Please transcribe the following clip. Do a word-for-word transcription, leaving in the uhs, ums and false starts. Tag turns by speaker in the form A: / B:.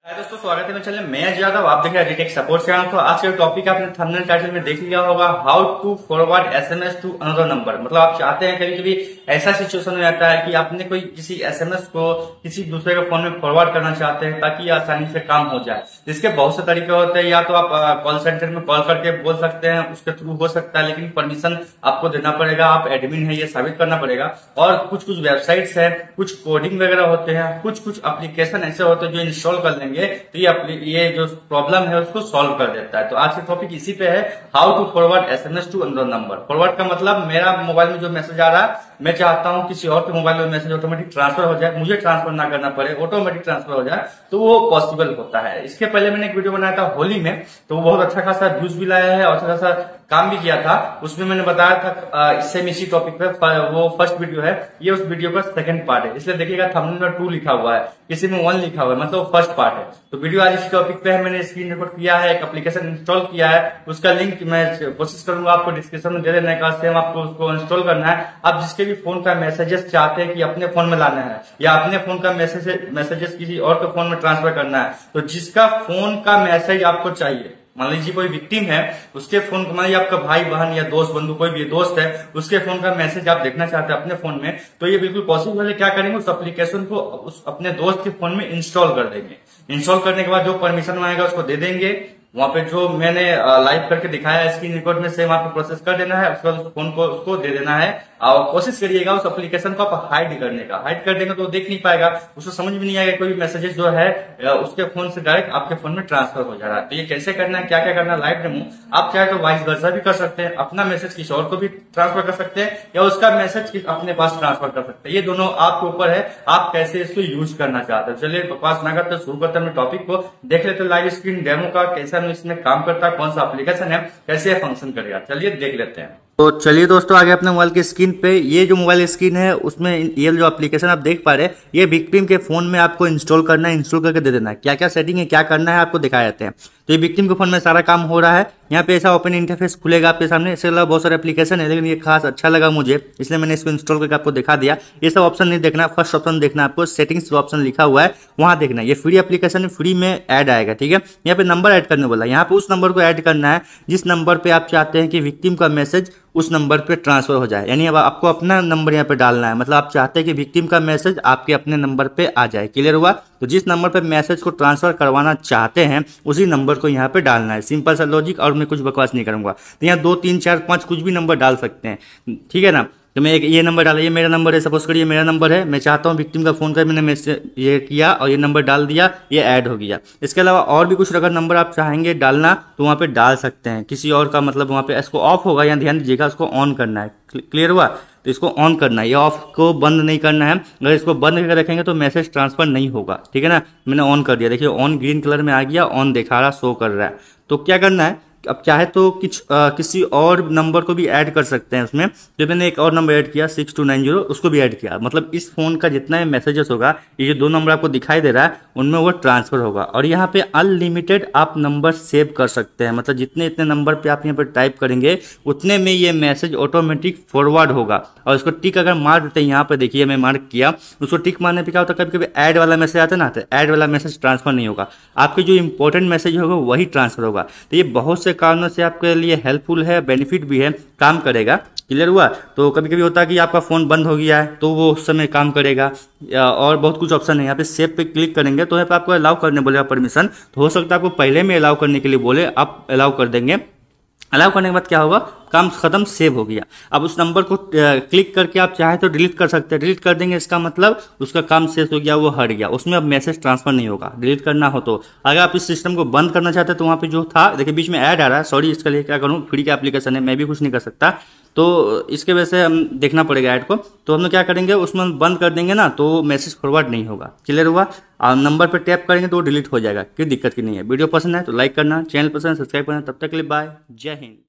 A: हाय दोस्तों, स्वागत है मेरे चैनल में। मैं यादव, आप देख रहे हैं टेक सपोर्ट चैनल। तो आज का टॉपिक आपने थंबनेल टाइटल में देख लिया होगा, how to forward SMS to another number. मतलब आप चाहते हैं कभी कभी ऐसा सिचुएशन हो जाता है कि आपने कोई किसी एसएमएस को किसी दूसरे के फोन में फॉरवर्ड करना चाहते हैं ताकि आसानी से काम हो जाए। इसके बहुत से तरीके होते हैं। या तो आप कॉल सेंटर में कॉल करके बोल सकते हैं, उसके थ्रू हो सकता है, लेकिन परमिशन आपको देना पड़ेगा, आप एडमिन है ये साबित करना पड़ेगा। और कुछ कुछ वेबसाइट्स है, कुछ कोडिंग वगैरह होते हैं, कुछ कुछ एप्लीकेशन ऐसे होते हैं जो इंस्टॉल कर लेंगे तो ये ये जो प्रॉब्लम है उसको सॉल्व कर देता है। तो आज का टॉपिक इसी पे है, how to forward SMS to another number. Forward का मतलब मेरा मोबाइल में जो मैसेज आ रहा है, मैं चाहता हूं किसी और के मोबाइल में मैसेज ऑटोमेटिक ट्रांसफर हो जाए, मुझे ट्रांसफर ना करना पड़े, ऑटोमेटिक ट्रांसफर हो जाए, तो वो पॉसिबल होता है। इसके पहले मैंने एक वीडियो बनाया था होली में, तो वो बहुत अच्छा खासा व्यूज भी लाया है और अच्छा खासा काम भी किया था। उसमें मैंने बताया था इससे इसी टॉपिक पे, वो फर्स्ट वीडियो है, ये उस वीडियो का सेकंड पार्ट है। इसलिए देखिएगा थंबनेल में टू लिखा हुआ है, किसी में वन लिखा हुआ है, मतलब फर्स्ट पार्ट है। तो वीडियो आज इस टॉपिक पे है, मैंने स्क्रीन रिकॉर्ड किया है, एक एप्लीकेशन इंस्टॉल किया है, उसका लिंक मैं कोशिश करूंगा आपको डिस्क्रिप्शन में दे देने का। सेम आपको उसको इंस्टॉल करना है। आप जिसके भी फोन का मैसेजेस चाहते हैं कि अपने फोन में लाना है या अपने फोन का मैसेज मैसेजेस किसी और के फोन में ट्रांसफर करना है, तो जिसका फोन का मैसेज आपको चाहिए, मान लीजिए कोई विक्टिम है, उसके फोन मान लीजिए आपका भाई बहन या दोस्त बंधु कोई भी दोस्त है, उसके फोन का मैसेज आप देखना चाहते हैं अपने फोन में, तो ये बिल्कुल पॉसिबल है। क्या करेंगे, उस एप्लीकेशन को उस अपने दोस्त के फोन में इंस्टॉल कर देंगे। इंस्टॉल करने के बाद जो परमिशन मांगेगा उसको दे देंगे। वहां पे जो मैंने लाइव करके दिखाया है स्क्रीन रिकॉर्ड में, सेम आपको प्रोसेस कर देना है। उसके बाद उस फोन को उसको दे देना है और कोशिश करिएगा उस एप्लीकेशन को आप हाइड करने का। हाइड कर देंगे तो देख नहीं पाएगा, उसको समझ भी नहीं आएगा, कोई भी मैसेजेस जो है उसके फोन से डायरेक्ट आपके फोन में ट्रांसफर हो जा रहा है। तो ये कैसे करना है, क्या क्या करना है, लाइव डेमो। आप चाहे तो वाइस वर्सा भी कर सकते हैं, अपना मैसेज किसी और को भी ट्रांसफर कर सकते हैं या उसका मैसेज अपने पास ट्रांसफर कर सकते हैं। ये दोनों आपके ऊपर है, आप कैसे इसको यूज करना चाहते हैं। चलिए बकवास ना करते शुरू करते हैं टॉपिक को, देख लेते लाइव स्क्रीन डेमो का, कैसा इसमें काम करता है, कौन सा एप्लीकेशन है, कैसे फंक्शन करेगा। चलिए देख लेते हैं। तो चलिए दोस्तों, आगे अपने मोबाइल की स्क्रीन पे, ये जो मोबाइल स्क्रीन है उसमें ये जो एप्लीकेशन आप देख पा रहे हैं, ये विक्टिम के फोन में आपको इंस्टॉल करना है, इंस्टॉल करके दे देना है। क्या क्या सेटिंग है, क्या करना है, आपको दिखाए जाते हैं। तो ये विक्टिम के फोन में सारा काम हो रहा है। यहाँ पे ऐसा ओपन इंटरफेस खुलेगा आपके सामने। इसके अलावा बहुत सारे एप्लीकेशन है, लेकिन ये खास अच्छा लगा मुझे, इसलिए मैंने इसको इंस्टॉल करके आपको दिखा दिया। ये सब ऑप्शन नहीं देखना, फर्स्ट ऑप्शन देखना आपको, सेटिंग्स जो ऑप्शन लिखा हुआ है वहां देखना। ये फ्री एप्लीकेशन है, फ्री में ऐड आएगा, ठीक है। यहाँ पे नंबर ऐड करने बोला, यहाँ पे उस नंबर को ऐड करना है जिस नंबर पे आप चाहते हैं कि विक्टिम का मैसेज उस नंबर पे ट्रांसफर हो जाए। यानी अब आपको अपना नंबर यहाँ पे डालना है, मतलब आप चाहते हैं कि विक्टिम का मैसेज आपके अपने नंबर पे आ जाए। क्लियर हुआ? तो जिस नंबर पे मैसेज को ट्रांसफर करवाना चाहते हैं उसी नंबर को यहाँ पे डालना है। सिंपल सा लॉजिक, और मैं कुछ बकवास नहीं करूंगा। तो यहाँ दो तीन चार पांच कुछ भी नंबर डाल सकते हैं, ठीक है ना। तो मैं एक ये नंबर डाला, ये मेरा नंबर है, सपोज करिए मेरा नंबर है, मैं चाहता हूँ विक्टिम का फोन कर, मैंने मैसेज ये किया और ये नंबर डाल दिया, ये ऐड हो गया। इसके अलावा और भी कुछ अगर नंबर आप चाहेंगे डालना तो वहाँ पे डाल सकते हैं किसी और का, मतलब वहाँ पे इसको ऑफ होगा, यहाँ ध्यान दीजिएगा, उसको ऑन करना है। क्लियर हुआ? तो इसको ऑन करना है, ये ऑफ को बंद नहीं करना है। अगर इसको बंद करके रखेंगे तो मैसेज ट्रांसफर नहीं होगा, ठीक है ना। मैंने ऑन कर दिया, देखिए ऑन ग्रीन कलर में आ गया, ऑन दिखा रहा, शो कर रहा है। तो क्या करना है, अब चाहे तो किस आ, किसी और नंबर को भी ऐड कर सकते हैं उसमें। जो मैंने एक और नंबर ऐड किया सिक्स टू नाइन जीरो, उसको भी ऐड किया। मतलब इस फोन का जितना मैसेजेस होगा, ये जो दो नंबर आपको दिखाई दे रहा है उनमें वो ट्रांसफर होगा। और यहाँ पे अनलिमिटेड आप नंबर सेव कर सकते हैं, मतलब जितने इतने नंबर पे आप यहाँ पे टाइप करेंगे उतने में ये मैसेज ऑटोमेटिक फॉरवर्ड होगा। और उसको टिक अगर मार देते हैं, यहाँ पे देखिए मैं मार्क किया, उसको टिक मारने पर क्या होता है, कभी कभी ऐड वाला मैसेज आता है ना, तो ऐड वाला मैसेज ट्रांसफर नहीं होगा, आपके जो इंपॉर्टेंट मैसेज होगा वही ट्रांसफर होगा। तो ये बहुत से कारणों से आपके लिए हेल्पफुल है, बेनिफिट भी है, काम करेगा। क्लियर हुआ? तो कभी कभी होता है कि आपका फोन बंद हो गया है तो वो उस समय काम करेगा। और बहुत कुछ ऑप्शन है, यहाँ पे सेव पे क्लिक करेंगे तो यहाँ पे आपको अलाउ करने बोलेगा परमिशन। तो हो सकता है आपको पहले में अलाउ करने के लिए बोले, आप अलाउ कर देंगे। अलाउ करने के बाद क्या होगा, काम खत्म, सेव हो गया। अब उस नंबर को क्लिक करके आप चाहे तो डिलीट कर सकते हैं। डिलीट कर देंगे, इसका मतलब उसका काम शेष हो गया, वो हट गया, उसमें अब मैसेज ट्रांसफर नहीं होगा। डिलीट करना हो तो, अगर आप इस सिस्टम को बंद करना चाहते हैं तो वहाँ पे जो था, देखिए बीच में ऐड आ रहा है, सॉरी इसके लिए क्या करूँ, फ्री का एप्लीकेशन है, मैं भी कुछ नहीं कर सकता, तो इसके वजह से हम देखना पड़ेगा ऐड को। तो हम लोग क्या करेंगे, उसमें बंद कर देंगे ना, तो मैसेज फॉरवर्ड नहीं होगा। क्लियर हुआ? और नंबर पर टैप करेंगे तो वो डिलीट हो जाएगा, कोई दिक्कत की नहीं है। वीडियो पसंद है तो लाइक करना, चैनल पसंद है सब्सक्राइब करना। तब तक के लिए बाय, जय हिंद।